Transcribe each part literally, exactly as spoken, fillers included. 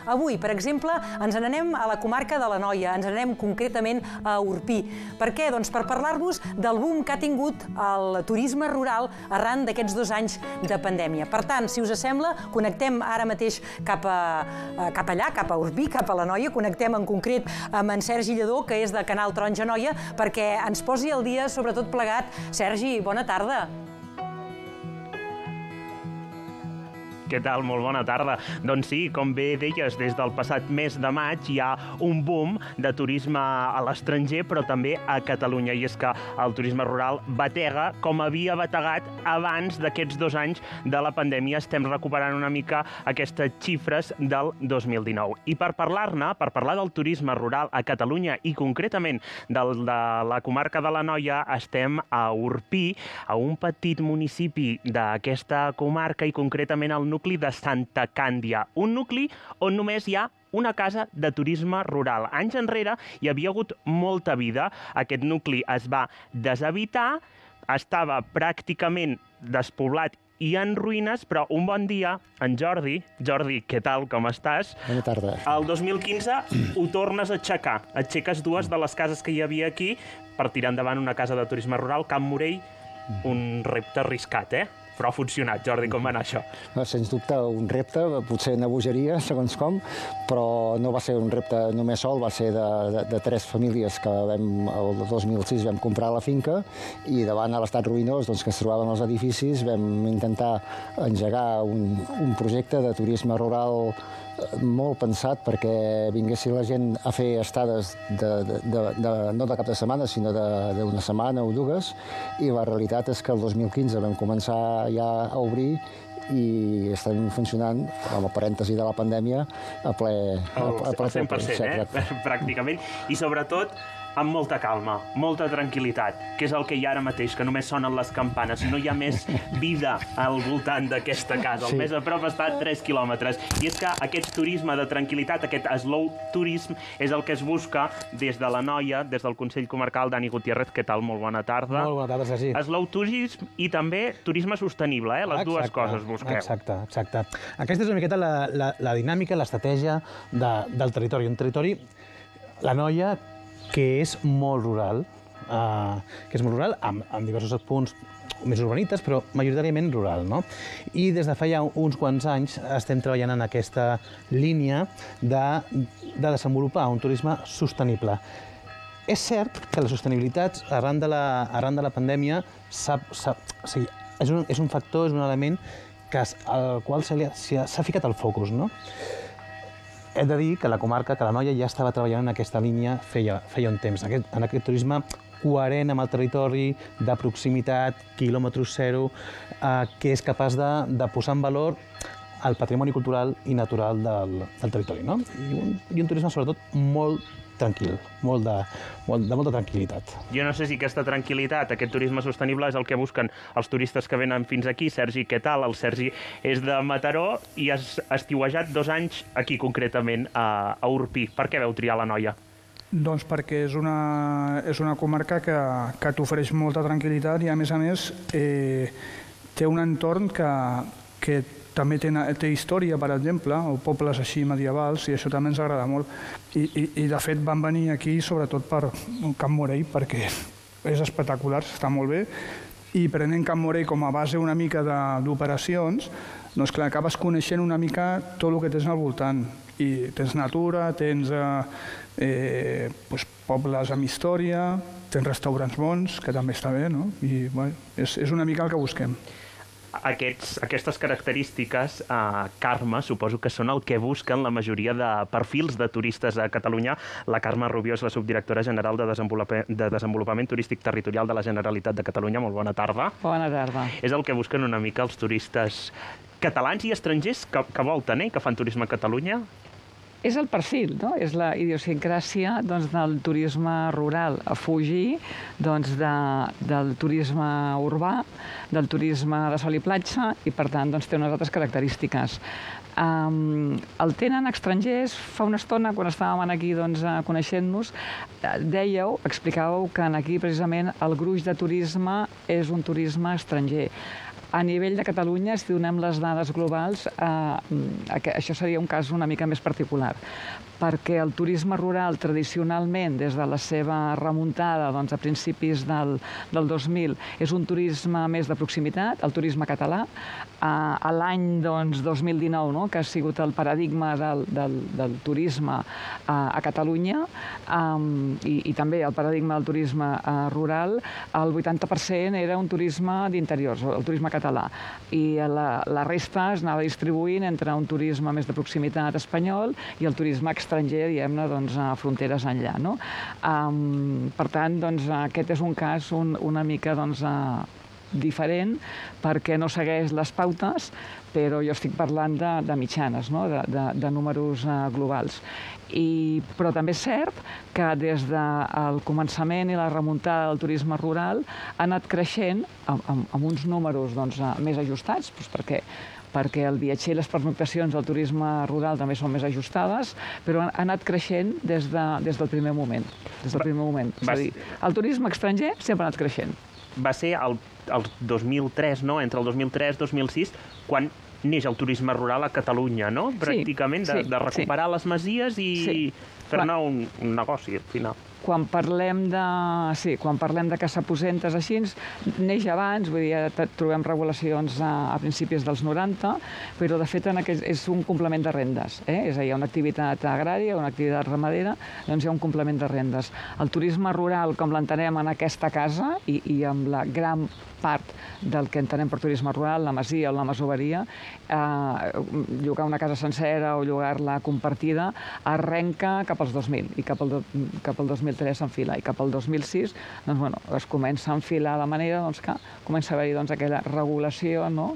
Avui, per exemple, ens n'anem a la comarca de l'Anoia, ens n'anem concretament a Orpí. Per què? Doncs per parlar-vos del boom que ha tingut el turisme rural arran d'aquests dos anys de pandèmia. Per tant, si us sembla, connectem ara mateix cap, a, cap allà, cap a Orpí, cap a l'Anoia, connectem en concret amb en Sergi Lledó, que és de Canal Taronja Anoia, perquè ens posi al dia sobre tot plegat. Sergi, bona tarda. Què tal? Molt bona tarda. Doncs sí, com bé deies, des del passat mes de maig hi ha un boom de turisme a l'estranger, però també a Catalunya. I és que el turisme rural batega com havia bategat abans d'aquests dos anys de la pandèmia. Estem recuperant una mica aquestes xifres del dos mil dinou. I per parlar-ne, per parlar del turisme rural a Catalunya i concretament del, de la comarca de l'Anoia, estem a Orpí, a un petit municipi d'aquesta comarca i concretament al nucli nucli de Santa Càndia, un nucli on només hi ha una casa de turisme rural. Anys enrere hi havia hagut molta vida. Aquest nucli es va deshabitar, estava pràcticament despoblat i en ruïnes, però un bon dia, en Jordi, Jordi, què tal, com estàs? Bona tarda. El dos mil quinze ho tornes a aixecar. Aixeques dues de les cases que hi havia aquí per tirar endavant una casa de turisme rural, Camp Morell, un repte arriscat, eh? Però ha funcionat. Jordi, com va anar això? Sens dubte, un repte, potser una bogeria, segons com, però no va ser un repte només sol, va ser de, de, de tres famílies que vam, el dos mil sis vam comprar la finca i davant a l'estat ruïnós doncs, que es trobaven els edificis vam intentar engegar un, un projecte de turisme rural molt pensat perquè vinguessi la gent a fer estades de, de, de, de, no de cap de setmana, sinó d'una setmana o dues, i la realitat és que el dos mil quinze vam començar ja a obrir i estem funcionant, amb el parèntesi de la pandèmia, a ple... A ple cent per cent, eh? Pràcticament. I sobretot amb molta calma, molta tranquil·litat, que és el que hi ha ara mateix, que només sonen les campanes, no hi ha més vida al voltant d'aquesta casa. El més a prop està a tres quilòmetres. I és que aquest turisme de tranquil·litat, aquest slow tourism, és el que es busca des de l'Anoia, des del Consell Comarcal. Dani Gutiérrez, què tal? Molt bona tarda. Molt bona tarda, Sergi. Slow tourism i també turisme sostenible, eh? Les dues coses busqueu. Exacte, exacte. Aquesta és una miqueta la, la, la dinàmica, l'estratègia de, del territori. Un territori, l'Anoia, que és molt rural, uh, que és molt rural, amb, amb diversos punts més urbanites, però majoritàriament rural, no? I des de fa ja uns quants anys estem treballant en aquesta línia de, de desenvolupar un turisme sostenible. És cert que la sostenibilitat, arran de la, arran de la pandèmia, sap, sap, o sigui, és, un, és un factor, és un element que, al qual s'ha ficat el focus, no? He de dir que la comarca, que l'Anoia ja estava treballant en aquesta línia feia, feia un temps, en aquest, en aquest turisme coherent amb el territori, de proximitat, quilòmetre zero, eh, que és capaç de, de posar en valor el patrimoni cultural i natural del, del territori, no? I un, i un turisme, sobretot, molt tranquil, molt de, molt, de molta tranquil·litat. Jo no sé si aquesta tranquil·litat, aquest turisme sostenible és el que busquen els turistes que venen fins aquí. Sergi, què tal? El Sergi és de Mataró i has estiuejat dos anys aquí concretament a, a Orpí. Per què vau triar l'Anoia? Doncs perquè és una, és una comarca que, que t'ofereix molta tranquil·litat i, a més a més, eh, té un entorn que, que també té, té història, per exemple, o pobles així medievals, i això també ens agrada molt. I, i, i de fet, vam venir aquí sobretot per Camp Morell, perquè és espectacular, està molt bé, i prenent Camp Morell com a base una mica d'operacions, doncs clar, acabes coneixent una mica tot el que tens al voltant. I tens natura, tens eh, eh, doncs, pobles amb història, tens restaurants bons, que també està bé, no? I bé, és, és una mica el que busquem. Aquests, aquestes característiques, eh, Carme, suposo que són el que busquen la majoria de perfils de turistes a Catalunya. La Carme Rubió és la subdirectora general de Desenvolupament, de Desenvolupament Turístic Territorial de la Generalitat de Catalunya. Molt bona tarda. Bona tarda. És el que busquen una mica els turistes catalans i estrangers que, que volten, eh, que fan turisme a Catalunya? És el perfil, no? És la idiosincràsia doncs, del turisme rural, a fugir doncs, de, del turisme urbà, del turisme de sol i platja, i per tant doncs, té unes altres característiques. Um, el tenen estrangers. Fa una estona, quan estàvem aquí doncs, coneixent-nos, dèieu, explicàveu que aquí precisament el gruix de turisme és un turisme estranger. A nivell de Catalunya, si donem les dades globals, eh, això seria un cas una mica més particular, perquè el turisme rural tradicionalment, des de la seva remuntada doncs, a principis del, del dos mil, és un turisme més de proximitat, el turisme català. A l'any doncs, dos mil dinou, no?, que ha sigut el paradigma del, del, del turisme a, a Catalunya, um, i, i també el paradigma del turisme uh, rural, el vuitanta per cent era un turisme d'interiors, el turisme català, i la, la resta es anava distribuint entre un turisme més de proximitat espanyol i el turisme estranger, diguem-ne, doncs, a fronteres enllà, no? Um, per tant, doncs, aquest és un cas un, una mica doncs, uh, diferent, perquè no segueix les pautes, però jo estic parlant de, de mitjanes, no?, de, de, de números uh, globals. I, però també és cert que des del començament i la remuntada del turisme rural ha anat creixent amb, amb, amb uns números doncs, més ajustats, doncs perquè perquè el viatger i les pernoctacions del turisme rural també són més ajustades, però ha anat creixent des, de, des del primer moment. Des del primer moment. És a dir, el turisme estranger sempre ha anat creixent. Va ser el, el dos mil tres, no?, entre el dos mil tres i dos mil sis, quan neix el turisme rural a Catalunya, no?, pràcticament, de, de recuperar les masies i sí. fer-ne un, un negoci, al final. Quan parlem de, sí, quan parlem de caçaposentes així, neix abans, vull dir, trobem regulacions a, a principis dels noranta, però de fet en aquest, és un complement de rendes. Eh? És a dir, hi ha una activitat agrària, una activitat ramadera, doncs hi ha un complement de rendes. El turisme rural, com l'entenem en aquesta casa, i, i amb la gran part del que entenem per turisme rural, la masia o la masoveria, eh, llogar una casa sencera o llogar-la compartida, arrenca cap als dos mil, i cap al, do, cap al dos mil tres s'enfila, i cap al dos mil sis doncs, bueno, es comença a enfilar de manera doncs, que comença a haver-hi doncs, aquella regulació, no?,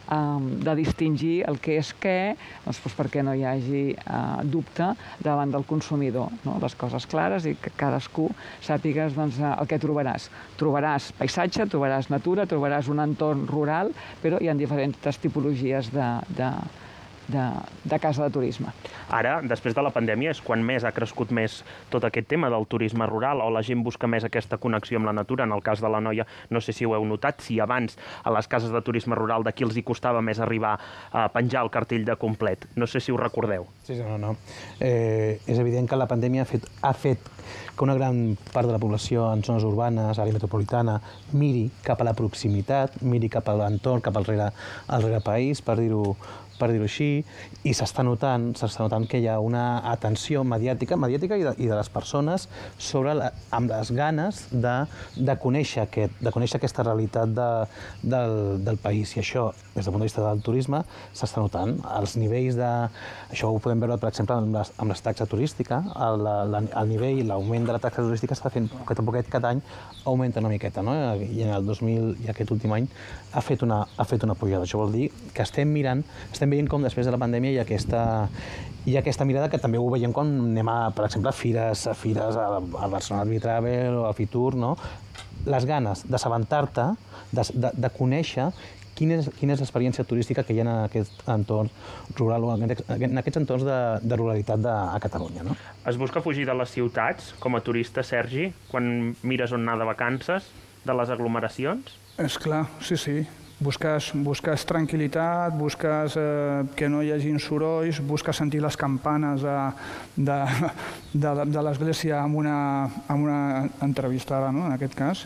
de distingir el que és què, doncs, doncs perquè no hi hagi uh, dubte davant del consumidor, no? Les coses clares i que cadascú sàpigues doncs, el que trobaràs. Trobaràs paisatge, trobaràs natura, trobaràs un entorn rural, però hi ha diferents tipologies de, de, de, de casa de turisme. Ara, després de la pandèmia, és quan més ha crescut més tot aquest tema del turisme rural, o la gent busca més aquesta connexió amb la natura. En el cas de l'Anoia, no sé si ho heu notat, si abans a les cases de turisme rural d'aquí els hi costava més arribar a penjar el cartell de complet. No sé si ho recordeu. Sí, sí, no, no. Eh, és evident que la pandèmia ha fet, ha fet que una gran part de la població en zones urbanes, àrea metropolitana, miri cap a la proximitat, miri cap a l'entorn, cap al rere, al rere país, per dir-ho per dir-ho així, i s'està notant, s'està notant que hi ha una atenció mediàtica, mediàtica i de, i de les persones sobre la, amb les ganes de, de, conèixer aquest, de conèixer aquesta realitat de, del, del país. I això, des del punt de vista del turisme, s'està notant. Els nivells de... Això ho podem veure, per exemple, amb, les, amb les taxa turística. El, el, el nivell, l'augment de la taxa turística està fent poquet a poquet cada any, augmenta una miqueta, no? I en el dos mil i aquest últim any ha fet una, ha fet una pujada. Això vol dir que estem mirant, estem veient com després de la pandèmia hi ha aquesta, hi ha aquesta mirada que també ho veiem quan anem a, per exemple, a fires, a fires a, a Barcelona Arbitravel o a Fitur, no? Les ganes d'assabentar-te, de, de, de conèixer quina és, quina és l'experiència turística que hi ha en aquest entorn rural o en aquests entorns de, de ruralitat de, a Catalunya, no? Es busca fugir de les ciutats com a turista, Sergi, quan mires on anar de vacances, de les aglomeracions? És clar, sí, sí. Busques, busques tranquil·litat, busques eh, que no hi hagi sorolls, busques sentir les campanes de, de, de, de l'església amb una, amb una entrevistada, no? En aquest cas.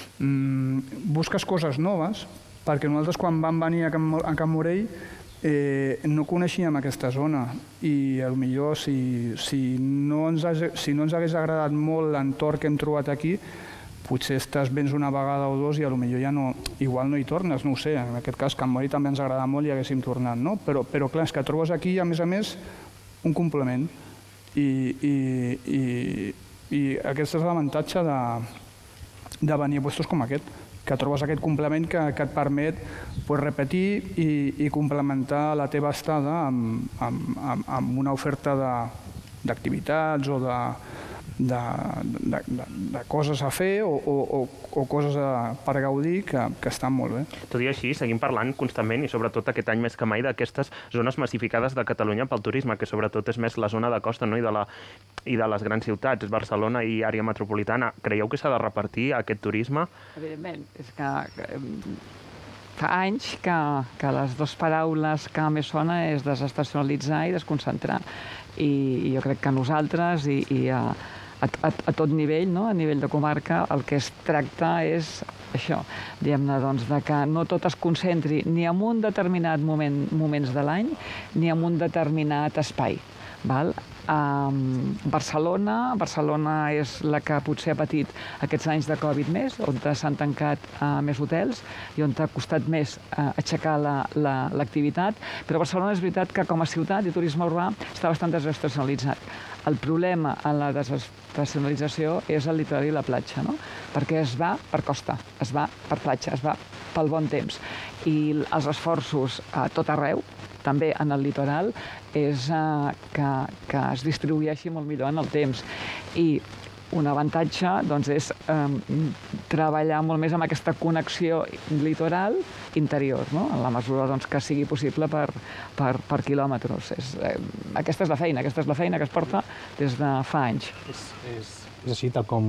Mm, busques coses noves, perquè nosaltres quan vam venir a Can, a Can Morell eh, no coneixíem aquesta zona i potser si, si, no ens, si no ens hagués agradat molt l'entorn que hem trobat aquí, potser estàs vens una vegada o dos i potser ja no, igual no hi tornes, no ho sé. En aquest cas, Can Morell també ens agrada molt i haguéssim tornat, no? Però, però clar, és que trobes aquí, a més a més, un complement. I, i, i, i aquest és l'avantatge de, de venir a llocs com aquest, que trobes aquest complement que, que et permet pues, repetir i, i complementar la teva estada amb, amb, amb, amb una oferta d'activitats o de De, de, de, de coses a fer o, o, o coses a, per gaudir que, que estan molt bé. Tot i així, seguim parlant constantment i sobretot aquest any més que mai d'aquestes zones massificades de Catalunya pel turisme, que sobretot és més la zona de costa, no? I, de la, i de les grans ciutats, Barcelona i àrea metropolitana. Creieu que s'ha de repartir aquest turisme? Evidentment, és que fa anys que, que les dues paraules que més sona és desestacionalitzar i desconcentrar. I, i jo crec que nosaltres i, i a, a, a tot nivell, no? A nivell de comarca, el que es tracta és això, diguem-ne, doncs, de que no tot es concentri ni en un determinat moment, moments de l'any ni en un determinat espai. Val? Um, Barcelona, Barcelona és la que potser ha patit aquests anys de Covid més, on s'han tancat uh, més hotels i on ha costat més uh, aixecar l'activitat, la, la, però Barcelona és veritat que com a ciutat i turisme urbà està bastant desestacionalitzat. El problema en la desestacionalització és el litoral i la platja, no? Perquè es va per costa, es va per platja, es va pel bon temps. I els esforços a tot arreu, també en el litoral, és uh, que, que es distribueixi molt millor en el temps. I un avantatge doncs, és um, treballar molt més amb aquesta connexió litoral interior, no? En la mesura doncs, que sigui possible per, per, per quilòmetres. És, eh, aquesta és la feina, aquesta és la feina que es porta des de fa anys. És, és, és així, tal com,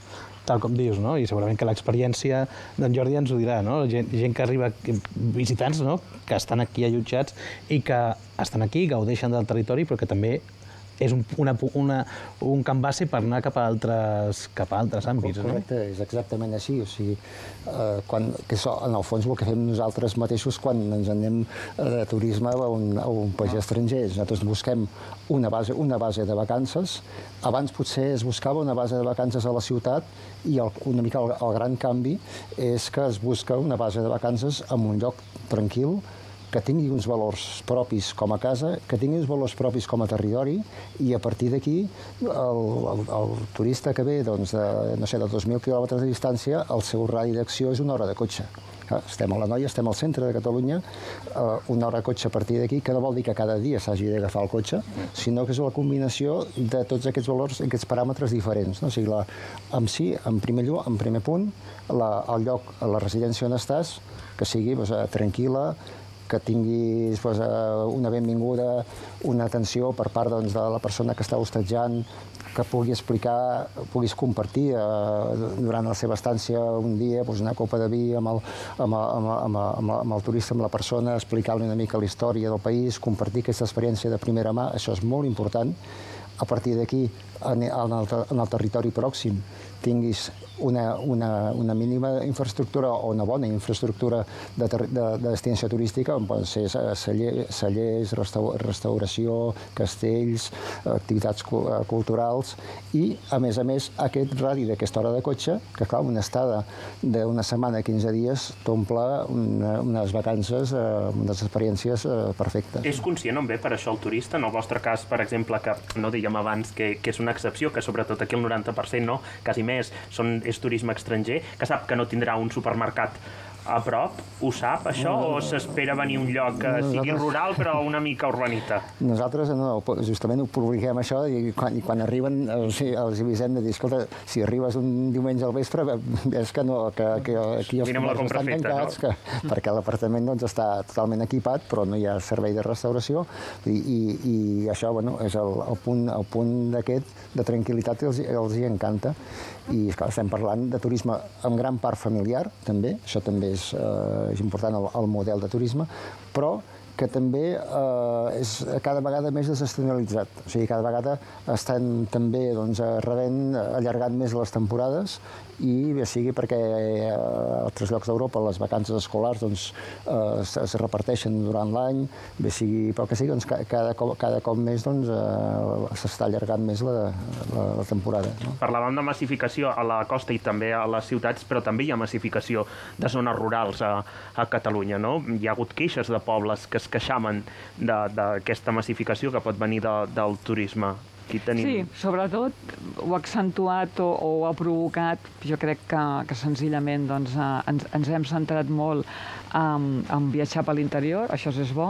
tal com dius, no? I segurament que l'experiència d'en Jordi ens ho dirà, no? Gent, gent que arriba, visitants, no? Que estan aquí allotjats i que estan aquí, gaudeixen del territori, però que també és un, una, una, un camp base per anar cap a altres, cap a altres àmbits. Correcte, no? És exactament així. O sigui, eh, quan, que és, en el fons el que fem nosaltres mateixos quan ens anem de turisme a un, a un país estranger. Nosaltres busquem una base, una base de vacances. Abans potser es buscava una base de vacances a la ciutat i el, una mica el, el gran canvi és que es busca una base de vacances en un lloc tranquil, que tingui uns valors propis com a casa, que tingui uns valors propis com a territori, i a partir d'aquí el, el, el turista que ve doncs, de, no sé, de dos mil quilòmetres de distància, el seu radi d'acció és una hora de cotxe. Estem a l'Anoia, estem al centre de Catalunya, una hora de cotxe a partir d'aquí, que no vol dir que cada dia s'hagi d'agafar el cotxe, sinó que és la combinació de tots aquests valors, aquests paràmetres diferents. No? O sigui, la, en si, en primer lloc, en primer punt, la, el lloc, la residència on estàs, que sigui doncs, tranquil·la, que tinguis doncs, una benvinguda, una atenció per part doncs, de la persona que està hostatjant, que pugui explicar, puguis compartir eh, durant la seva estància un dia doncs, una copa de vi amb el, amb, el, amb, el, amb, el, amb el turista, amb la persona, explicar-li una mica la història del país, compartir aquesta experiència de primera mà, això és molt important. A partir d'aquí, en, en, el, en el territori pròxim, tinguis una, una, una mínima infraestructura o una bona infraestructura de, de, de destinació turística, on poden ser celler, cellers, restaur, restauració, castells, activitats culturals i, a més a més, aquest radi d'aquesta hora de cotxe, que, clar, una estada d'una setmana a quinze dies t'omple una, unes vacances, eh, unes experiències eh, perfectes. És conscient on ve per això el turista? En el vostre cas, per exemple, que no dèiem abans que, que és una excepció, que sobretot aquí el noranta per cent, no, quasi més, són, és turisme estranger, que sap que no tindrà un supermercat a prop, ho sap, això? No, o s'espera venir a un lloc que nosaltres... sigui rural, però una mica urbanita? Nosaltres no, justament ho publiquem això i quan, i quan arriben els, els avisem de dir, escolta, si arribes un diumenge al vespre, és que, no, que, que aquí els comerços estan tancats, no? que, perquè l'apartament doncs, està totalment equipat, però no hi ha servei de restauració, i, i, i això bueno, és el, el punt, el punt d'aquest de tranquil·litat que els, els hi encanta. I esclar, estem parlant de turisme en gran part familiar, també, això també és, eh, és important el, el model de turisme, però que també eh, és cada vegada més desestacionalitzat. O sigui, cada vegada estan també doncs, rebent, allargant més les temporades i bé sigui perquè a altres llocs d'Europa les vacances escolars doncs, eh, es, es reparteixen durant l'any, bé sigui pel que sigui, doncs, cada, cop, cada cop més doncs, eh, s'està allargant més la, la, la temporada. No? Parlàvem de massificació a la costa i també a les ciutats, però també hi ha massificació de zones rurals a, a Catalunya. No? Hi ha hagut queixes de pobles que es queixaven d'aquesta massificació que pot venir de, del turisme. Tenim... Sí, sobretot ho ha accentuat o, o ho ha provocat, jo crec que, que senzillament doncs, eh, ens, ens hem centrat molt en, en viatjar per l'interior, això és bo,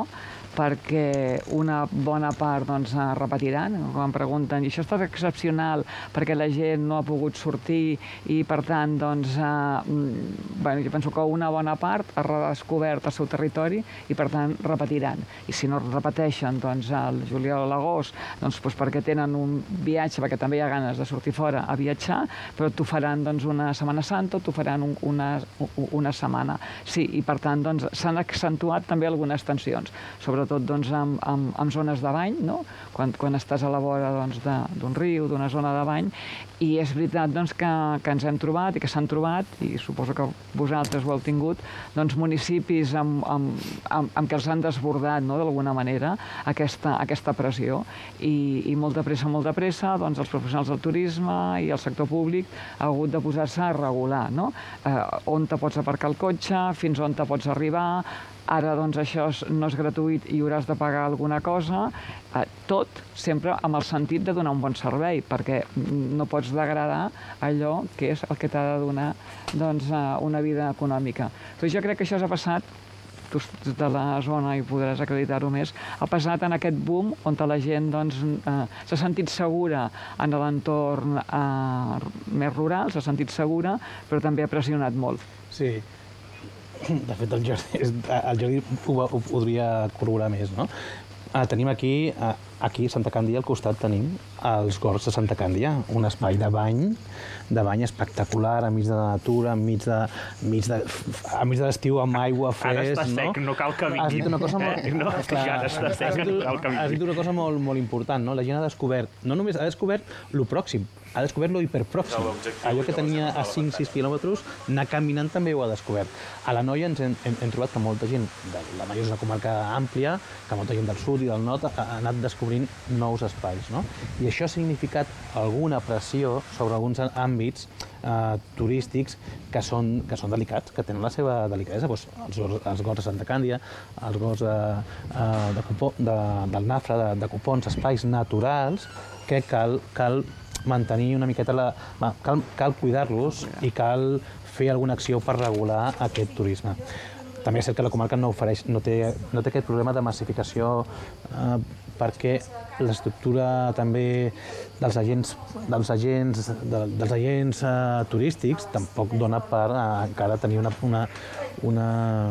perquè una bona part doncs, repetiran. Quan em pregunten, i això està excepcional perquè la gent no ha pogut sortir i, per tant, doncs, eh, bueno, jo penso que una bona part ha redescobert el seu territori i, per tant, repetiran. I si no repeteixen doncs, al juliol o l'agost, doncs, doncs perquè tenen un viatge, perquè també hi ha ganes de sortir fora a viatjar, però t'ho faran doncs, una Setmana Santa, t'ho faran un, una, una setmana. Sí, i per tant doncs, s'han accentuat també algunes tensions, sobretot doncs, amb, amb, amb zones de bany, no? quan, quan estàs a la vora doncs, d'un riu, d'una zona de bany, i és veritat doncs, que, que ens hem trobat i que s'han trobat, i suposo que vosaltres ho heu tingut, doncs, municipis amb, amb, amb, amb què els han desbordat no? d'alguna manera aquesta, aquesta pressió, i, i molta pressa, molta pressa, doncs, els professionals del turisme i el sector públic ha hagut de posar-se a regular, no? Eh, on te pots aparcar el cotxe, fins on te pots arribar, ara doncs això no és gratuït i hauràs de pagar alguna cosa, eh, tot sempre amb el sentit de donar un bon servei, perquè no pots degradar allò que és el que t'ha de donar doncs, una vida econòmica. Doncs jo crec que això s'ha passat, tu de la zona i podràs acreditar-ho més, ha passat en aquest boom on la gent doncs, eh, s'ha sentit segura en l'entorn eh, més rural, s'ha sentit segura, però també ha pressionat molt. Sí. De fet, el Jordi, el Jordi ho, ho podria corroborar més, no? Ah, tenim aquí, aquí a Santa Càndia, al costat tenim els Gorgs de Santa Càndia, un espai de bany, de bany espectacular, enmig de la natura, enmig de, enmig de, enmig de l'estiu amb aigua fresc, no? Ara està sec, no cal que vingui. Has dit una cosa molt... Eh? No, és que ara està sec, no cal que vingui. Has dit una cosa molt, molt important, no? La gent ha descobert, no només ha descobert lo pròxim, ha descobert lo hiperpròxim. Allò que tenia a cinc sis quilòmetres, anar caminant també ho ha descobert. A la Noia ens hem, hem, hem trobat que molta gent, de, la Noia és una comarca àmplia, que molta gent del sud i del nord ha anat descobrint nous espais, no? I això ha significat alguna pressió sobre alguns àmbits eh, turístics que són, que són delicats, que tenen la seva delicadesa. Pues, els, els Gorgs de Santa Càndia, els Gorgs de, de, Copó, de, del Nafra, de, de Copons, espais naturals que cal, cal mantenir una miqueta la... Cal, cal cuidar-los i cal fer alguna acció per regular aquest turisme. També és cert que la comarca no ofereix, no té, no té aquest problema de massificació eh, perquè l'estructura també dels agents, dels agents, de, dels agents eh, turístics tampoc dona per eh, encara tenir una, una, una,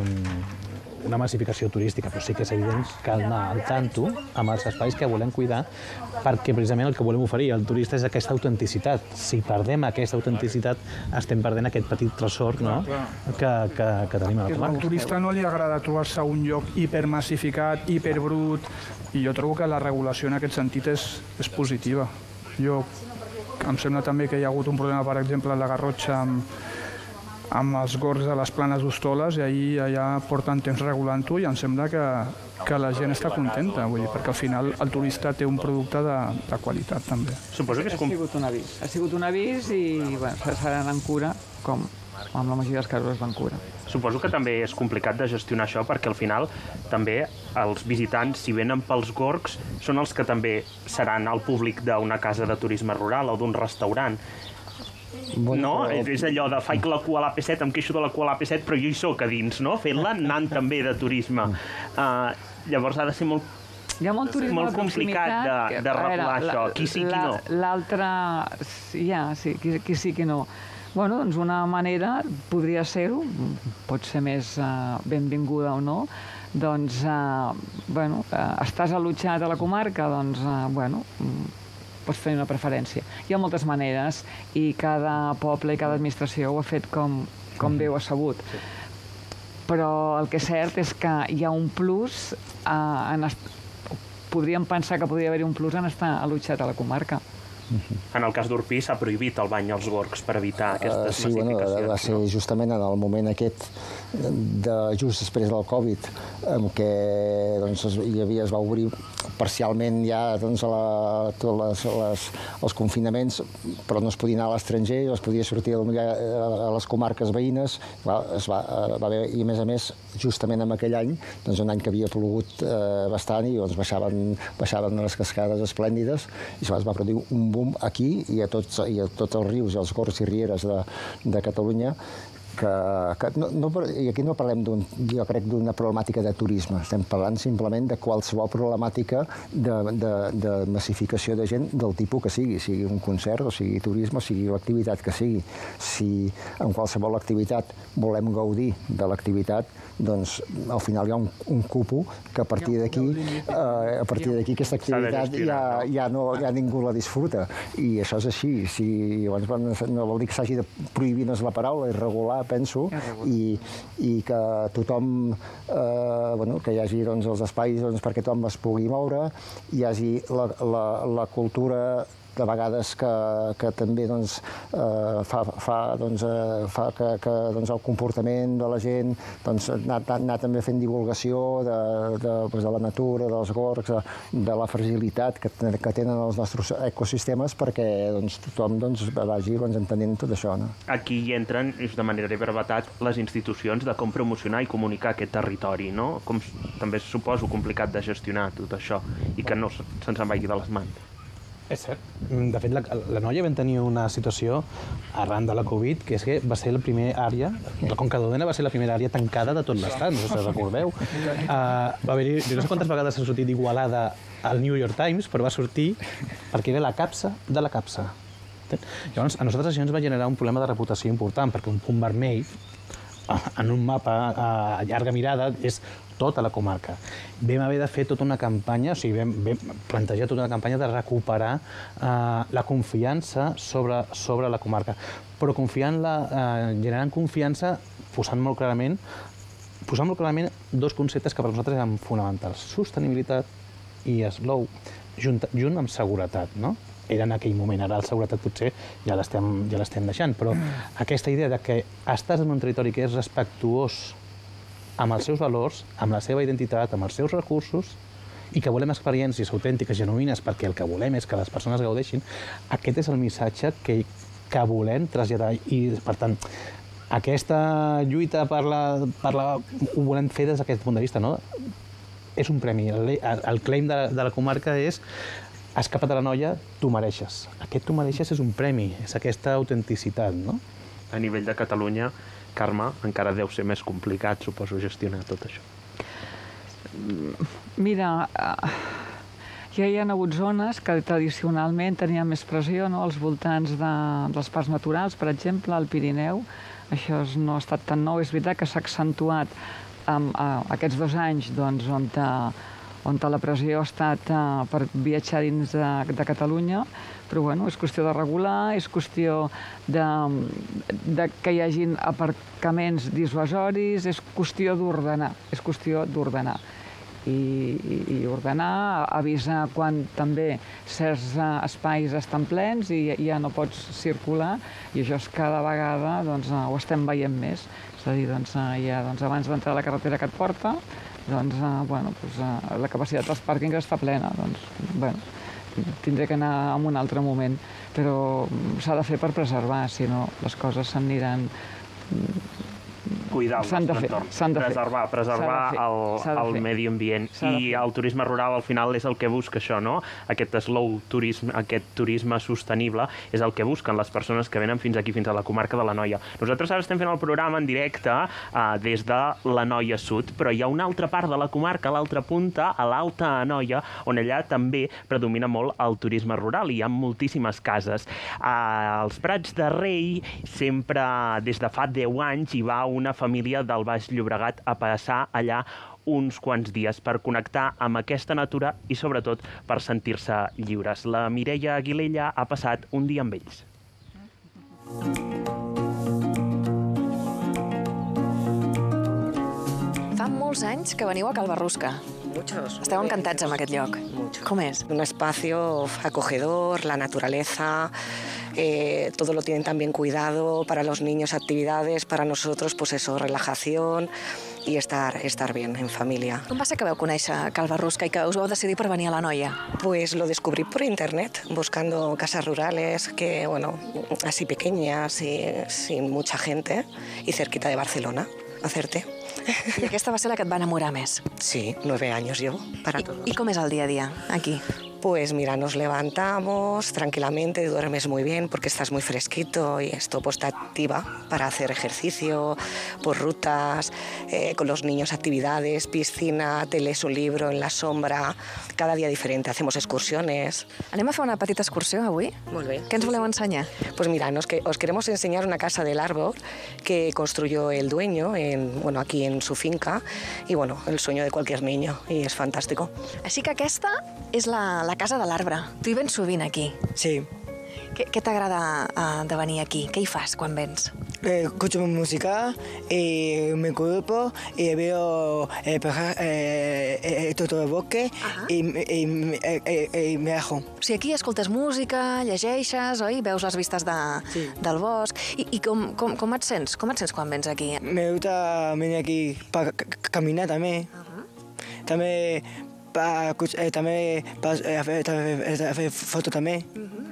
una massificació turística, però sí que és evident que cal anar al tanto amb els espais que volem cuidar, perquè precisament el que volem oferir al turista és aquesta autenticitat. Si perdem aquesta autenticitat, estem perdent aquest petit tresor, no? que, que, que tenim a la comarca. Al turista no li agrada trobar-se un lloc hipermassificat, hiperbrut, i jo trobo que la regulació en aquest sentit és, és positiva. Jo, em sembla també que hi ha hagut un problema, per exemple, a la Garrotxa amb, amb els Gorgs de les Planes d'Hostoles, i ahir allà porten temps regulant-ho i em sembla que, que la gent està contenta, vull dir, perquè al final el turista té un producte de, de qualitat també. Suposo que és ha sigut un avís. Ha sigut un avís i bueno, seran en cura, com amb la majoria dels casos es van cura. Suposo que també és complicat de gestionar això perquè al final també els visitants, si venen pels Gorgs, són els que també seran el públic d'una casa de turisme rural o d'un restaurant. Bueno, no? Però... És allò de faig la cua a l'A P set, em queixo de la cua a l'A P set, però jo hi soc a dins, no? Fent-la anant també de turisme. Uh, llavors ha de ser molt, hi ha molt turisme molt de complicat de, de regular això. Qui sí, qui no. L'altre, ja, sí, qui, qui sí, qui no. Bueno, doncs una manera podria ser-ho, pot ser més uh, benvinguda o no, doncs, uh, bueno, uh, estàs allotjat a la comarca, doncs, uh, bueno, pots tenir una preferència. Hi ha moltes maneres i cada poble i cada administració ho ha fet com, com bé ho ha sabut. Però el que és cert és que hi ha un plus, uh, en podríem pensar que podria haver-hi un plus en estar allotjat a la comarca. En el cas d'Orpí s'ha prohibit el bany als Gorgs per evitar aquestes uh, sí, massificacions. Bueno, va ser no? justament en el moment aquest, de, just després del Covid, en què doncs, hi havia, es va obrir parcialment ja doncs, a la, les, les, els confinaments, però no es podia anar a l'estranger, es podia sortir a les comarques veïnes, va, es va, va haver, i a més a més, justament en aquell any, doncs, un any que havia plogut eh, bastant i doncs, baixaven, baixaven unes cascades esplèndides i es va produir un boom aquí i a tots, i a tots els rius i els gorgs i rieres de, de Catalunya que, que no, no, i aquí no parlem, d'un, jo crec, d'una problemàtica de turisme, estem parlant simplement de qualsevol problemàtica de, de, de massificació de gent del tipus que sigui, sigui un concert, o sigui turisme, o sigui l'activitat que sigui. Si en qualsevol activitat volem gaudir de l'activitat, doncs al final hi ha un, un cupo que a partir d'aquí, eh, a partir d'aquí aquesta activitat ja, ja, no, ja ningú la disfruta. I això és així. Si, llavors no vol dir que s'hagi de prohibir, no és la paraula, és regular, penso, i, i que tothom, eh, bueno, que hi hagi doncs, els espais doncs, perquè tothom es pugui moure, hi hagi la, la, la cultura de vegades que, que també doncs, eh, fa, fa, doncs, eh, fa que, que doncs, el comportament de la gent doncs, anar, anar també fent divulgació de, de, doncs, de la natura, dels gorgs, de, de la fragilitat que, que tenen els nostres ecosistemes perquè doncs, tothom doncs, vagi doncs, entenent tot això. No? Aquí hi entren, de manera de brevetat, les institucions de com promocionar i comunicar aquest territori, no? Com també suposo complicat de gestionar tot això i que no se'ns en vagi de les mans. És cert. De fet, la, la Noia vam tenir una situació arran de la Covid, que és que va ser la primera àrea, la Conca d'Òdena va ser la primera àrea tancada de tot l'estat, no sé si recordeu. Uh, va haver-hi, no sé quantes vegades ha sortit Igualada al New York Times, però va sortir perquè era la capsa de la capsa. Llavors, a nosaltres això ens va generar un problema de reputació important, perquè un punt vermell, en un mapa a llarga mirada, és tota la comarca. Vam haver de fer tota una campanya, o sigui, vam, vam plantejar tota una campanya de recuperar eh, la confiança sobre, sobre la comarca. Però confiant-la, eh, generant confiança, posant molt clarament, posant molt clarament dos conceptes que per nosaltres eren fonamentals. Sostenibilitat i slow, junt, junt amb seguretat, no? Era en aquell moment, ara la seguretat potser ja l'estem ja l'estem deixant, però aquesta idea de que estàs en un territori que és respectuós amb els seus valors, amb la seva identitat, amb els seus recursos, i que volem experiències autèntiques, genuïnes, perquè el que volem és que les persones gaudeixin, aquest és el missatge que, que volem traslladar. I, per tant, aquesta lluita per la, per la, ho volem fer des d'aquest punt de vista, no? És un premi. El, el claim de, de la comarca és escapa't de la Noia, tu mereixes. Aquest tu mereixes és un premi, és aquesta autenticitat, no? A nivell de Catalunya, Carme, encara deu ser més complicat, suposo, gestionar tot això. Mira, ja hi ha hagut zones que tradicionalment tenien més pressió, no? Als voltants de, dels parcs naturals, per exemple, al Pirineu. Això no ha estat tan nou. És veritat que s'ha accentuat en, en aquests dos anys doncs, on, te, on te la pressió ha estat uh, per viatjar dins de, de Catalunya, però bueno, és qüestió de regular, és qüestió de, de que hi hagin aparcaments dissuasoris, és qüestió d'ordenar, és qüestió d'ordenar. I, i, i ordenar, avisar quan també certs espais estan plens i ja no pots circular, i això és cada vegada doncs, ho estem veient més. És a dir, doncs, ja, doncs, abans d'entrar a la carretera que et porta, doncs, bueno, doncs, la capacitat dels pàrquings està plena. Doncs, bueno, tindré que anar en un altre moment, però s'ha de fer per preservar, si no les coses s'aniran... Cuidar el nostre entorn, preservar, preservar el, el medi ambient. I el turisme rural al final és el que busca això, no? Aquest slow turisme, aquest turisme sostenible és el que busquen les persones que venen fins aquí, fins a la comarca de l'Anoia. Nosaltres ara estem fent el programa en directe uh, des de l'Anoia Sud, però hi ha una altra part de la comarca, a l'altra punta, a l'Alta Anoia, on allà també predomina molt el turisme rural i hi ha moltíssimes cases. Uh, als Prats de Rei, sempre des de fa deu anys, hi va una família del Baix Llobregat a passar allà uns quants dies per connectar amb aquesta natura i, sobretot, per sentir-se lliures. La Mireia Aguilella ha passat un dia amb ells. Fa molts anys que veniu a Cal Barrusca. Muchos. Esteu encantats amb aquest lloc. Mucho. Com és? Un espacio acogedor, la naturaleza, eh, todo lo tienen tan bien cuidado, para los niños actividades, para nosotros pues eso, relajación y estar, estar bien en familia. Com va ser que vau conèixer Cal Barrusca i que us vau decidir per venir a la Noia? Pues lo descubrí por internet, buscando casas rurales, que bueno, así pequeñas y sin mucha gente, y cerquita de Barcelona, hacerte. I aquesta va ser la que et va enamorar més. Sí, nueve años yo, para I, todos. I com és el dia a dia, aquí? Pues mira, nos levantamos tranquilamente, duermes muy bien porque estás muy fresquito y esto pues te activa para hacer ejercicio, por rutas, eh, con los niños actividades, piscina, te lees un libro en la sombra, cada día diferente, hacemos excursiones. Anem a fer una petita excursió avui? Molt bé. Què ens voleu ensenyar? Pues mira, nos que, os queremos enseñar una casa del árbol que construyó el dueño en, bueno, aquí en su finca y bueno, el sueño de cualquier niño y es fantástico. Així que aquesta és la, la casa de l'arbre. Tu hi vens sovint aquí. Sí. Què, què t'agrada uh, de venir aquí? Què hi fas quan vens? Eh, escucho música y me cuerpo y veo eh, eh, eh, todo el bosque y, y, y, y, y me dejo. O sigui, aquí escoltes música, llegeixes, oi? Veus les vistes de, sí. del bosc. I, i com, com, com et sents? Com et sents quan vens aquí? Me gusta venir aquí para caminar també. Uh -huh. També para eh, també pa, eh, fer, també, fer fotos també. Uh -huh.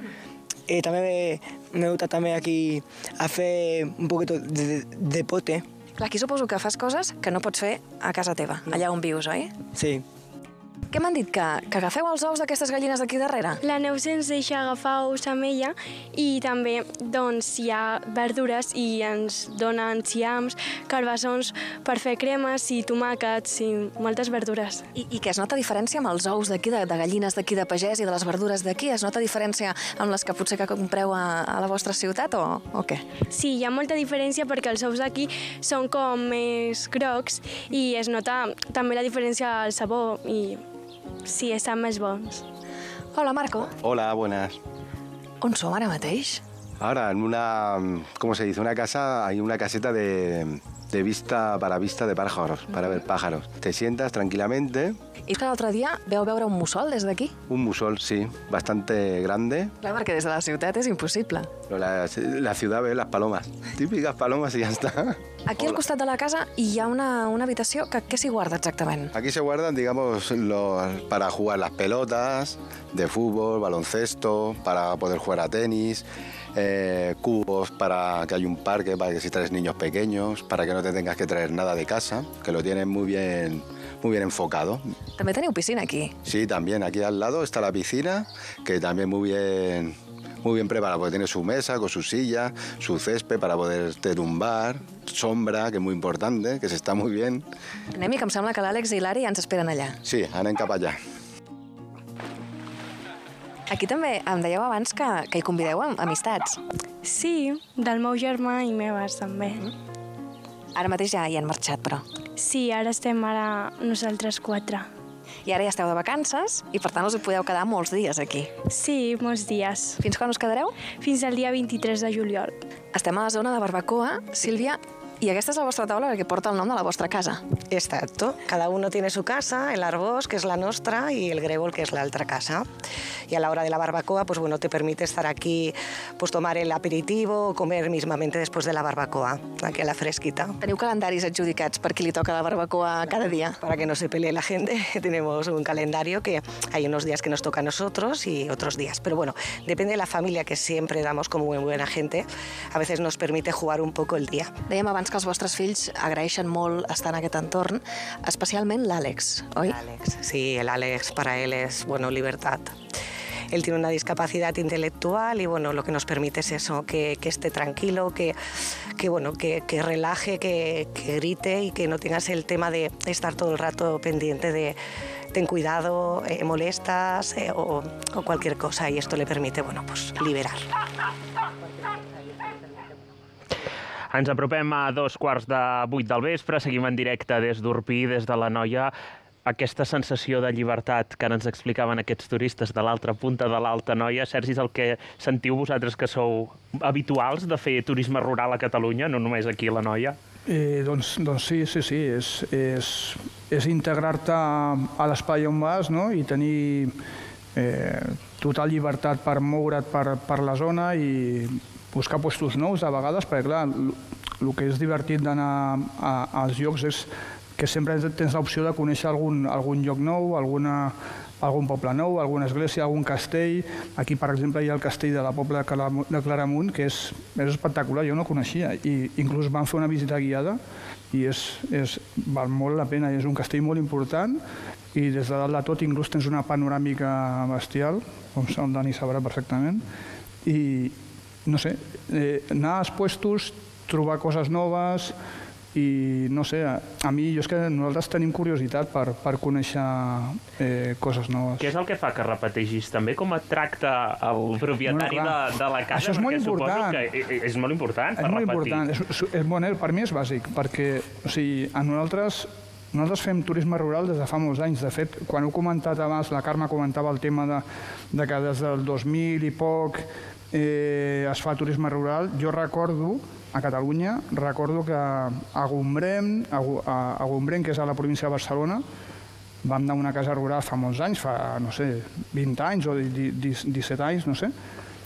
Y també me gusta també aquí a fer un poquito de, de, de deporte. Clar, aquí suposo que fas coses que no pots fer a casa teva, allà on vius, oi? Sí. Què m'han dit? Que, que agafeu els ous d'aquestes gallines d'aquí darrere? La Neus ens deixa agafar ous amb ella i també doncs, hi ha verdures i ens dona enciams, carbassons per fer cremes i tomàquets i moltes verdures. I, i què es nota diferència amb els ous d'aquí, de, de gallines d'aquí de pagès i de les verdures d'aquí? Es nota diferència amb les que potser que compreu a, a la vostra ciutat o, o què? Sí, hi ha molta diferència perquè els ous d'aquí són com més grocs i es nota també la diferència al sabor i sí, estan més bons. Hola, Marco. Hola, buenas. On som ara mateix? Ahora, en una, ¿cómo se dice? Una casa, hay una caseta de, de vista para vista de pájaros, para ver pájaros. Te sientas tranquilamente. I que l'altre dia veu veure un mussol des d'aquí? Un mussol, sí, bastante grande. Clar, perquè des de la ciutat és impossible. Pero la, la ciudad ve las palomas, típicas palomas y ya está. Aquí al costat de la casa hi ha una, una habitació que què s'hi guarda exactament? Aquí se guardan, digamos, los, para jugar las pelotas de fútbol, baloncesto, para poder jugar a tenis, eh, cubos para que haya un parque, para que si traes niños pequeños, para que no te tengas que traer nada de casa, que lo tienen muy bien, muy bien enfocado. També teniu piscina aquí? Sí, también. Aquí al lado está la piscina, que también muy bien, muy bien preparada, porque tiene su mesa con su silla, su césped para poderte tumbar, sombra, que es muy importante, que se está muy bien. Anem, que em sembla que l'Àlex i l'Ari ja ens esperen allà. Sí, anem cap allà. Aquí també em dèieu abans que, que hi convideu amistats. Sí, del meu germà i meves també. Ara mateix ja hi han marxat, però. Sí, ara estem ara nosaltres quatre. I ara ja esteu de vacances i, per tant, us hi podeu quedar molts dies aquí. Sí, molts dies. Fins quan us quedareu? Fins al dia vint-i-tres de juliol. Estem a la zona de barbacoa, Sílvia, i aquesta és la vostra taula que porta el nom de la vostra casa. Exacto. Cada uno tiene su casa, el Arbós, que es la nostra, y el Grèvol, que es la otra casa. Y a la hora de la barbacoa, pues bueno, te permite estar aquí, pues tomar el aperitivo o comer mismamente después de la barbacoa, aquí a la fresquita. Teniu calendaris adjudicats per qui li toca la barbacoa cada dia? Para que no se pelee la gente, tenemos un calendario que hay unos días que nos toca a nosotros y otros días. Pero bueno, depende de la familia, que siempre damos como muy buena gente, a veces nos permite jugar un poco el día. Dèiem abans que els vostres fills agraeixen molt estar en aquest entorn, especialment l'Àlex, oi? L'Àlex, sí, el Àlex para él es, bueno, libertad. Él tiene una discapacidad intelectual y bueno, lo que nos permite es eso, que, que esté tranquilo, que, que, bueno, que, que relaje, que, que grite y que no tengas el tema de estar todo el rato pendiente de ten cuidado, eh, molestas eh, o, o cualquier cosa, y esto le permite, bueno, pues liberar. Ens apropem a dos quarts de vuit del vespre, seguim en directe des d'Orpí, des de l'Anoia. Aquesta sensació de llibertat que ens explicaven aquests turistes de l'altra punta de l'Alta Noia, Sergi, és el que sentiu vosaltres que sou habituals de fer turisme rural a Catalunya, no només aquí a l'Anoia? Eh, doncs, doncs sí, sí, sí. És, és, és integrar-te a l'espai on vas, no? I tenir eh, total llibertat per moure't per, per la zona i buscar puestos nous a vegades, perquè clar, el que és divertit d'anar als llocs és que sempre tens l'opció de conèixer algun, algun lloc nou, alguna, algun poble nou, alguna església, algun castell. Aquí, per exemple, hi ha el castell de la Pobla de Claramunt, que és, és espectacular, jo no coneixia, i inclús vam fer una visita guiada i és, és, val molt la pena, és un castell molt important i des de dalt de tot inclús tens una panoràmica bestial, com el Dani sabrà perfectament, i no sé, eh, anar als puestos, trobar coses noves i no sé, a mi, jo és que nosaltres tenim curiositat per, per conèixer eh, coses noves. Què és el que fa que repeteixis també? Com et tracta el propietari bueno, de, de la casa? Això és molt important. Que és molt important és per molt repetir. Important. És, és, bueno, per mi és bàsic, perquè o sigui, a nosaltres Nosaltres fem turisme rural des de fa molts anys. De fet, quan heu comentat abans, la Carme comentava el tema de, de que des del dos mil i poc eh, es fa turisme rural. Jo recordo, a Catalunya, recordo que a Gombrèn, a, a Gombrèn, que és a la província de Barcelona, vam anar a una casa rural fa molts anys, fa, no sé, vint anys o disset anys, no sé,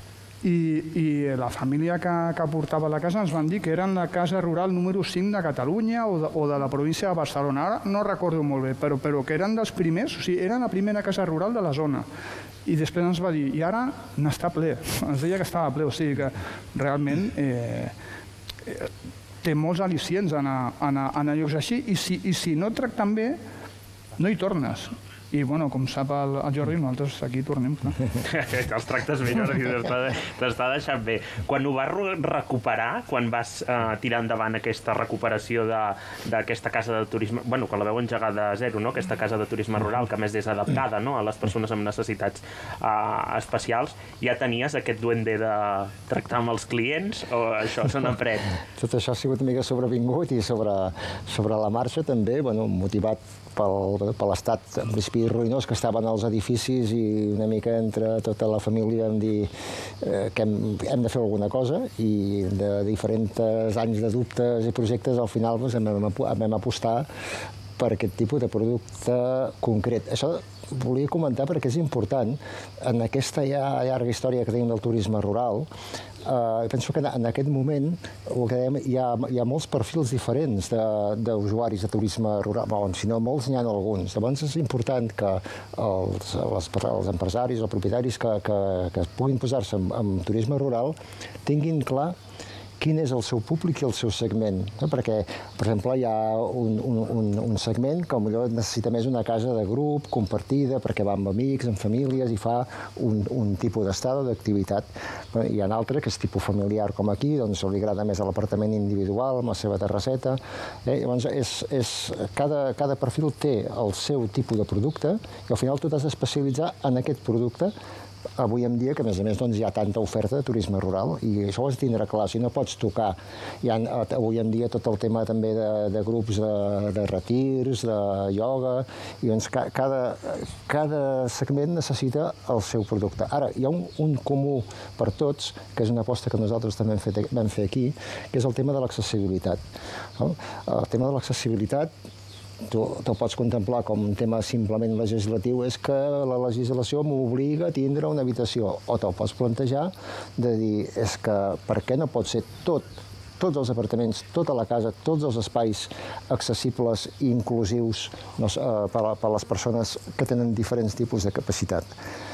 I, i la família que, que portava la casa ens van dir que eren la casa rural número cinc de Catalunya o de, o de la província de Barcelona. Ara no recordo molt bé, però, però que eren dels primers, o sigui, eren la primera casa rural de la zona. I després ens va dir, i ara n'està ple. Ens deia que estava ple, o sigui que realment eh, eh, té molts al·licients a anar, a anar, a anar a llocs així, i si, i si no et tracten bé, no hi tornes. I, bueno, com sap el, el Jordi, nosaltres aquí tornem. No? Els tractes millors i t'està deixant bé. Quan ho vas recuperar, quan vas eh, tirar endavant aquesta recuperació d'aquesta casa de turisme, bueno, quan la veu engegar de zero, no? Aquesta casa de turisme rural, que a més és adaptada, no? A les persones amb necessitats eh, especials, ja tenies aquest duende de tractar amb els clients o això s'ha après? Tot això ha sigut una mica sobrevingut i sobre, sobre la marxa també, bueno, motivat pel, per l'estat en principi ruïnós que estaven als edificis i una mica entre tota la família hem dir eh, que hem, hem de fer alguna cosa i de diferents anys de dubtes i projectes al final doncs, hem, hem apostar per aquest tipus de producte concret. Això volia comentar perquè és important. En aquesta llarga història que tenim del turisme rural, eh, penso que en aquest moment el que dèiem, hi, ha, hi ha molts perfils diferents d'usuaris de, de turisme rural. Bon, si no molts, n'hi ha alguns. Llavors és important que els, els, els empresaris o propietaris que, que, que puguin posar-se en, en turisme rural tinguin clar quin és el seu públic i el seu segment. No? Perquè, per exemple, hi ha un, un, un segment que potser necessita més una casa de grup, compartida, perquè va amb amics, amb famílies, i fa un, un tipus d'estada o d'activitat. Hi ha un altre que és tipus familiar, com aquí, doncs li agrada més l'apartament individual, amb la seva terrasseta. Eh? Llavors, és, és, cada, cada perfil té el seu tipus de producte i al final tu t'has d'especialitzar en aquest producte. Avui en dia, que a més a més doncs, hi ha tanta oferta de turisme rural i això ho has de tindre clar, si no pots tocar. Hi ha avui en dia tot el tema també de, de grups de, de retirs, de ioga, i doncs ca, cada, cada segment necessita el seu producte. Ara, hi ha un, un comú per tots, que és una aposta que nosaltres també hem fet, vam fer aquí, que és el tema de l'accessibilitat. No? El tema de l'accessibilitat tu te'l pots contemplar com un tema simplement legislatiu, és que la legislació m'obliga a tindre una habitació, o te'l pots plantejar de dir, és que per què no pot ser tot, tots els apartaments, tota la casa, tots els espais accessibles i inclusius no, per, a, per a les persones que tenen diferents tipus de capacitat.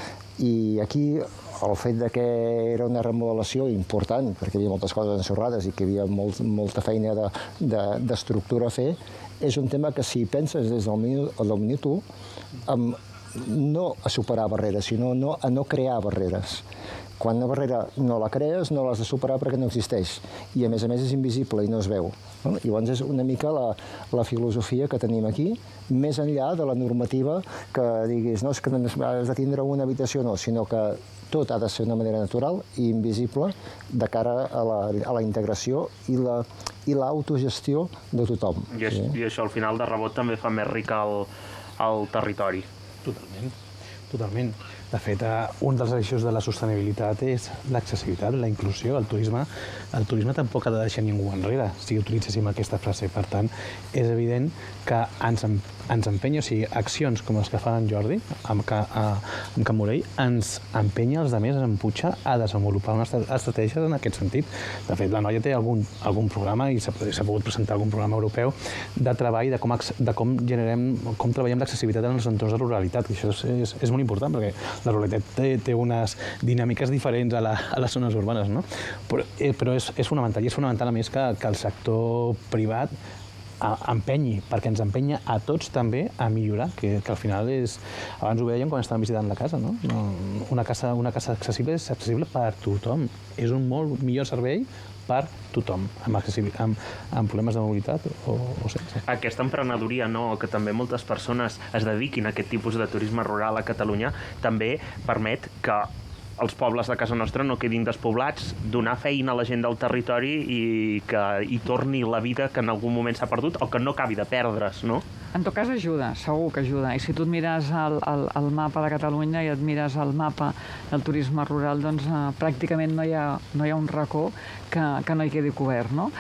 I aquí el fet de que era una remodelació important, perquè hi havia moltes coses ensorrades i que hi havia molt, molta feina d'estructura de, de, a fer, és un tema que si penses des del minut, del minut u, um, no a superar barreres, sinó no, a no crear barreres. Quan una barrera no la crees, no l'has de superar perquè no existeix. I a més a més és invisible i no es veu. No? I llavors és una mica la, la filosofia que tenim aquí, més enllà de la normativa que diguis, no, és que has de tindre una habitació, no, sinó que tot ha de ser d'una manera natural i invisible de cara a la, a la integració i la i l'autogestió de tothom. I, sí? I això al final de rebot també fa més ric el, el territori. Totalment, totalment. De fet, un dels eixos de la sostenibilitat és l'accessibilitat, la inclusió. El turisme, el turisme tampoc ha de deixar ningú enrere, si utilitzéssim aquesta frase. Per tant, és evident que ens, ens empenya, o sigui, accions com les que fa en Jordi, amb, amb Can Morell, ens empenya els altres, ens empuja a desenvolupar una estratègia en aquest sentit. De fet, la noia té algun, algun programa, i s'ha pogut presentar algun programa europeu, de treball, de com, de com generem, com treballem l'accessibilitat en els entorns de ruralitat. I això és, és molt important, perquè la ruralitat té, té unes dinàmiques diferents a, la, a les zones urbanes, no? Però, eh, però és, és fonamental, i és fonamental a més que, que el sector privat a, empenyi, perquè ens empenya a tots també a millorar, que, que al final és... Abans ho veiem quan estàvem visitant la casa, no? Una casa, una casa accessible és accessible per tothom. És un molt millor servei per tothom, amb, amb, amb problemes de mobilitat o, o sense. Aquesta emprenedoria, no?, que també moltes persones es dediquin a aquest tipus de turisme rural a Catalunya, també permet que els pobles de casa nostra no quedin despoblats, donar feina a la gent del territori i que hi torni la vida que en algun moment s'ha perdut o que no acabi de perdre's, no? En tot cas ajuda, segur que ajuda. I si tu et mires el, el, el mapa de Catalunya i et mires el mapa del turisme rural, doncs eh, pràcticament no hi ha, no hi ha un racó que, que no hi quedi cobert, no?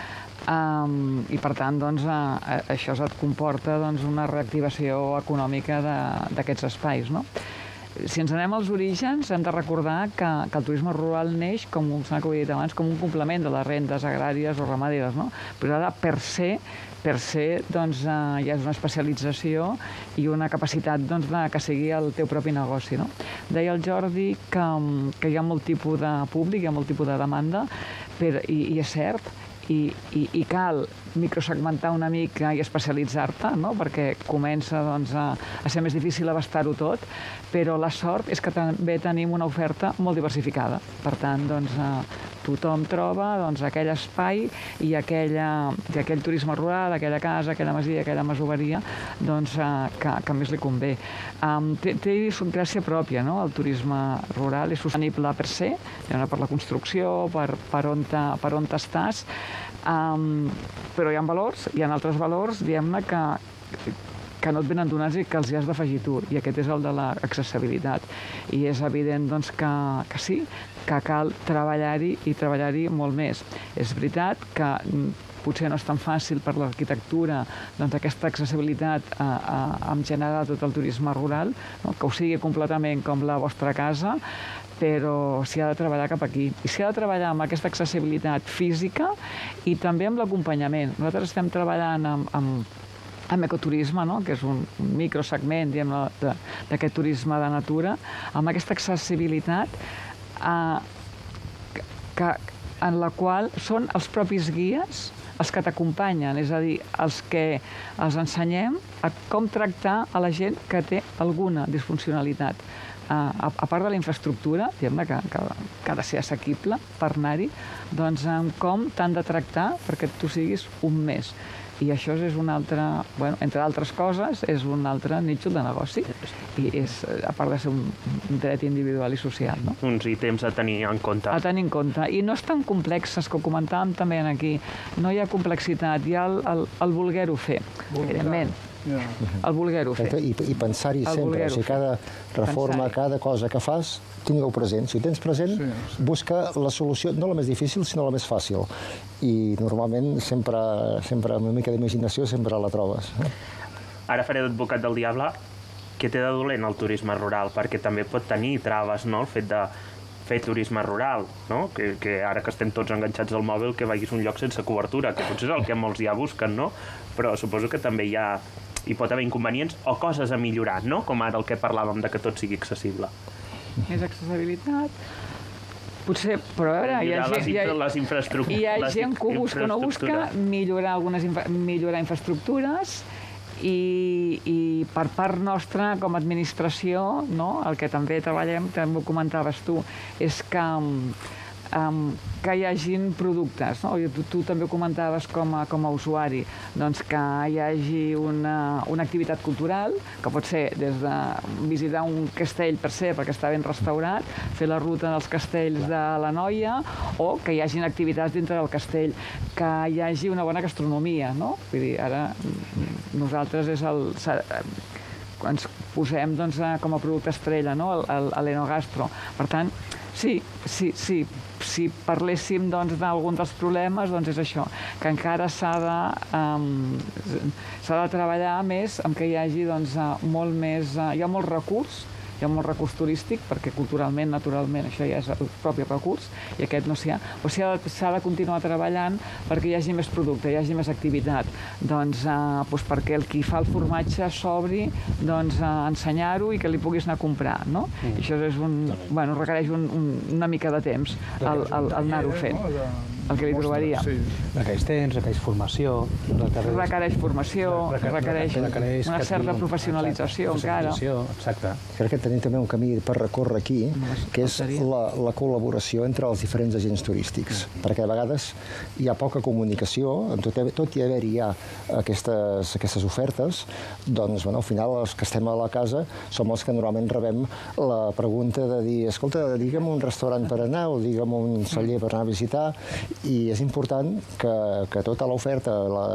Um, I per tant, doncs, eh, això et comporta doncs, una reactivació econòmica d'aquests espais, no? Si ens anem als orígens, hem de recordar que, que el turisme rural neix, com ho he dit abans, com un complement de les rendes agràries o ramaderes, no? Però ara, per se, per se, doncs, eh, ja és una especialització i una capacitat doncs, de, que sigui el teu propi negoci, no? Deia el Jordi que, que hi ha molt tipus de públic, hi ha molt tipus de demanda, per, i, i és cert, i, i, i cal microsegmentar una mica i especialitzar-te, no? Perquè comença doncs, a, a ser més difícil abastar-ho tot, però la sort és que també tenim una oferta molt diversificada. Per tant, doncs, eh, tothom troba doncs, aquell espai i, aquella, i aquell turisme rural, aquella casa, aquella masia, aquella masoveria, doncs, eh, que, que més li convé. Um, té, té gràcia pròpia, no? El turisme rural és sostenible per se, per la construcció, per, per on per on estàs, um, però hi ha valors, hi ha altres valors, diguem-ne, que, que no et venen donats i que els hi has d'afegir tu, i aquest és el de l'accessibilitat. I és evident doncs, que, que sí, que cal treballar-hi i treballar-hi molt més. És veritat que potser no és tan fàcil per l'arquitectura doncs, aquesta accessibilitat a, a, a generar tot el turisme rural, no? Que ho sigui completament com la vostra casa, però s'hi ha de treballar cap aquí. I s'hi ha de treballar amb aquesta accessibilitat física i també amb l'acompanyament. Nosaltres estem treballant amb, amb, amb ecoturisme, no? Que és un, un microsegment d'aquest turisme de natura, amb aquesta accessibilitat eh, que, en la qual són els propis guies els que t'acompanyen, és a dir, els que els ensenyem a com tractar a la gent que té alguna disfuncionalitat. A, a part de la infraestructura, diguem-ne, que, que, que ha de ser assequible per anar-hi, doncs en com t'han de tractar perquè tu siguis un més. I això és un altre, bueno, entre altres coses, és un altre nítxol de negoci. I és, a part de ser un dret individual i social, no? Uns ítems a tenir en compte. A tenir en compte. I no és tan complexes, que ho comentàvem també aquí. No hi ha complexitat, hi ha el, el, el voler-ho fer, evidentment. Yeah. El voler-ho fer. I, i pensar-hi sempre. O sigui, cada reforma, cada cosa que fas, tingueu present. Si ho tens present, sí, sí. Busca la solució, no la més difícil, sinó la més fàcil. I normalment, sempre, sempre amb una mica d'imaginació, sempre la trobes. Ara faré d'advocat del diable. Què té de dolent el turisme rural? Perquè també pot tenir traves, no?, el fet de fer turisme rural, no? Que, que ara que estem tots enganxats al mòbil, que vagis a un lloc sense cobertura, que potser és el que molts ja busquen, no? Però suposo que també hi ha, hi pot haver inconvenients o coses a millorar, no? Com ara el que parlàvem de que tot sigui accessible. Més accessibilitat... Potser, però a veure, hi ha gent, les, hi ha, les infraestructures, hi ha gent que ho busca o no busca, millorar, algunes, millorar infraestructures i, i per part nostra, com a administració, no? El que també treballem, també ho comentaves tu, és que, um, que hi hagin productes, no? Tu, tu també ho comentaves com a, com a usuari, doncs que hi hagi una, una activitat cultural, que pot ser des de visitar un castell per ser, perquè està ben restaurat, fer la ruta dels castells de la Noia, o que hi hagin activitats dintre del castell, que hi hagi una bona gastronomia, no? Vull dir, ara nosaltres és el... ens posem com a producte estrella, l'Enogastro. Per tant, sí, sí, sí, si parléssim d'algun dels problemes, doncs és això, que encara s'ha de treballar més amb que hi hagi molt més... Hi ha molt recurs, hi ha molt recurs turístic, perquè culturalment, naturalment, això ja és el propi recurs, i aquest no s'hi ha. Però s'ha de continuar treballant perquè hi hagi més producte, hi hagi més activitat, doncs perquè el qui fa el formatge s'obri a ensenyar-ho i que li puguis anar a comprar, no? I això requereix una mica de temps, el anar-ho fent. El que li trobaria. Requereix temps, requereix formació... Requereix formació, requereix una certa professionalització encara. Exacte. Crec que tenim també un camí per recórrer aquí, que és la col·laboració entre els diferents agents turístics, perquè a vegades hi ha poca comunicació, tot i haver-hi ja aquestes ofertes, doncs al final els que estem a la casa som els que normalment rebem la pregunta de dir, escolta, digue'm un restaurant per anar o digue'm un celler per anar a visitar, i és important que tota l'oferta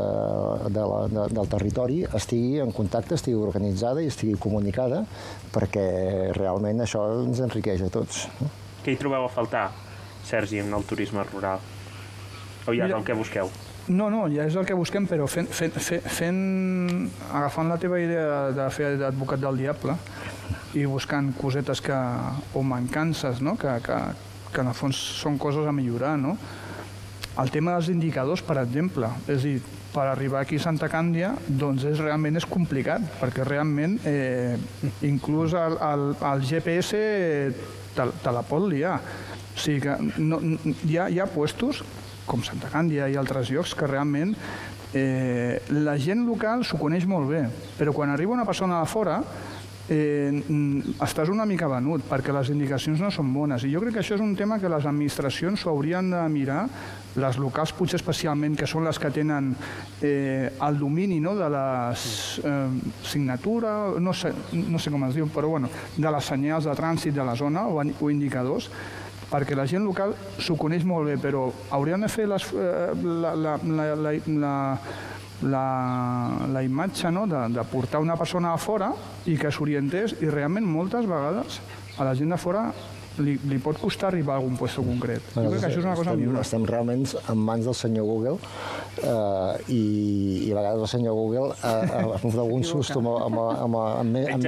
del territori estigui en contacte, estigui organitzada i estigui comunicada, perquè realment això ens enriqueix a tots. Què hi trobeu a faltar, Sergi, en el turisme rural? O ja és el que busqueu? No, no, ja és el que busquem, però fent... agafant la teva idea de fer d'advocat del diable i buscant cosetes o mancances, que en el fons són coses a millorar, no? El tema dels indicadors, per exemple, és a dir, per arribar aquí a Santa Càndia, doncs realment és complicat, perquè realment inclús el G P S te la pot liar. O sigui que hi ha puestos, com Santa Càndia i altres llocs, que realment la gent local s'ho coneix molt bé, però quan arriba una persona de fora estàs una mica venut, perquè les indicacions no són bones. I jo crec que això és un tema que les administracions s'ho haurien de mirar, les locals potser especialment, que són les que tenen el domini de la signatura, no sé com es diu, però bueno, de les senyals de trànsit de la zona o indicadors, perquè la gent local s'ho coneix molt bé, però haurien de fer la imatge de portar una persona a fora i que s'orientés, i realment moltes vegades a la gent de fora li pot costar arribar a algun lloc concret. Jo crec que això és una cosa a millorar. Estem realment en mans del senyor Google i a vegades el senyor Google ha fet algun susto amb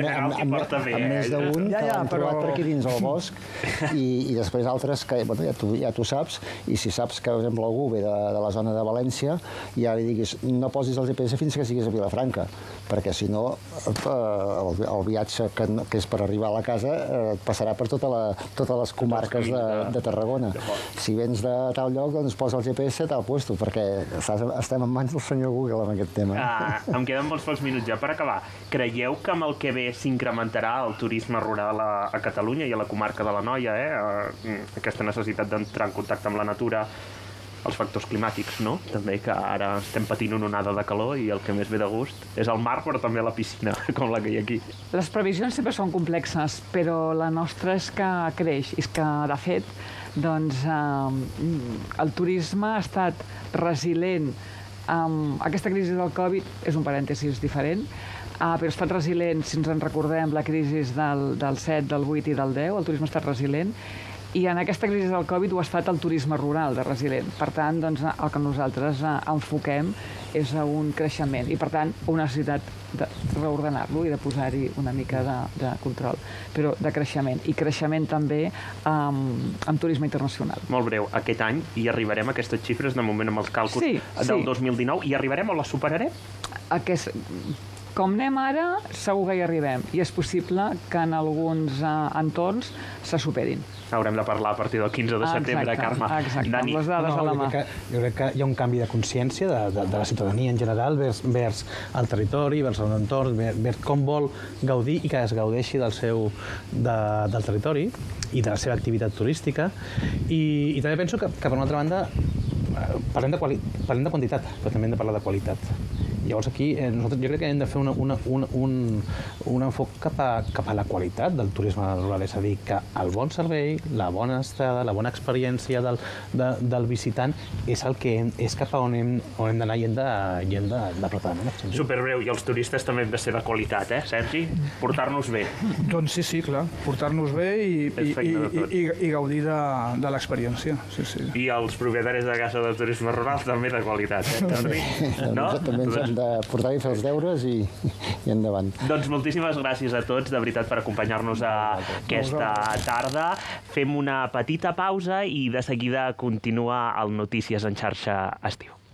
més d'un que l'han trobat per aquí dins el bosc i després altres que ja tu saps, i si saps que, per exemple, algú ve de la zona de València, ja li diguis no posis el G P S fins que siguis a Vilafranca, perquè si no el viatge que és per arribar a la casa et passarà per tota la totes les comarques de Tarragona. Si vens de tal lloc, doncs posa el G P S a tal puesto, perquè estem en mans del senyor Google amb aquest tema. Em queden molts pocs minuts ja per acabar. Creieu que amb el que ve s'incrementarà el turisme rural a Catalunya i a la comarca de l'Anoia, aquesta necessitat d'entrar en contacte amb la natura, els factors climàtics, no? També que ara estem patint una onada de calor i el que més ve de gust és el mar, però també la piscina, com la que hi ha aquí. Les previsions sempre són complexes, però la nostra és que creix. És que, de fet, doncs, el turisme ha estat resilient. Aquesta crisi del Covid és un parèntesis diferent, però ha estat resilient, si ens en recordem, la crisi del set, del vuit i del deu, el turisme ha estat resilient, i en aquesta crisi del Covid ho ha estat el turisme rural de resilient. Per tant, el que nosaltres enfoquem és a un creixement i, per tant, una necessitat de reordenar-lo i de posar-hi una mica de control, però de creixement. I creixement també amb turisme internacional. Molt breu, aquest any hi arribarem a aquestes xifres, de moment amb els càlculs del dos mil dinou, hi arribarem o les superarem? Com anem ara, segur que hi arribem, i és possible que en alguns entorns se superin. Haurem de parlar a partir del quinze de setembre, Carme. Exacte, amb les dades a la mà. Jo crec que hi ha un canvi de consciència de la ciutadania en general vers el territori, vers l'entorn, vers com vol gaudir i que es gaudeixi del seu del territori i de la seva activitat turística. I també penso que, per una altra banda, parlem de quantitat, però també hem de parlar de qualitat. Llavors aquí eh, nosaltres jo crec que hem de fer una, una, una, un, un enfoc cap a, cap a la qualitat del turisme rural, és a dir, que el bon servei, la bona estada, la bona experiència del, de, del visitant és el que hem, és cap a on hem, on hem d'anar i hem de, i hem de, d'apretar. No? Superbreu, i els turistes també hem de ser de qualitat, eh, Sergi? Portar-nos bé. Doncs sí, sí, clar, portar-nos bé i, i, i, i, i gaudir de, de l'experiència. Sí, sí. I els propietaris de casa de turisme rural també de qualitat, eh, Jordi? No? També ens hem de portar i fer els deures i, i endavant. Doncs moltíssimes gràcies a tots, de veritat, per acompanyar-nos aquesta tarda. Fem una petita pausa i de seguida continua el Notícies en xarxa estiu.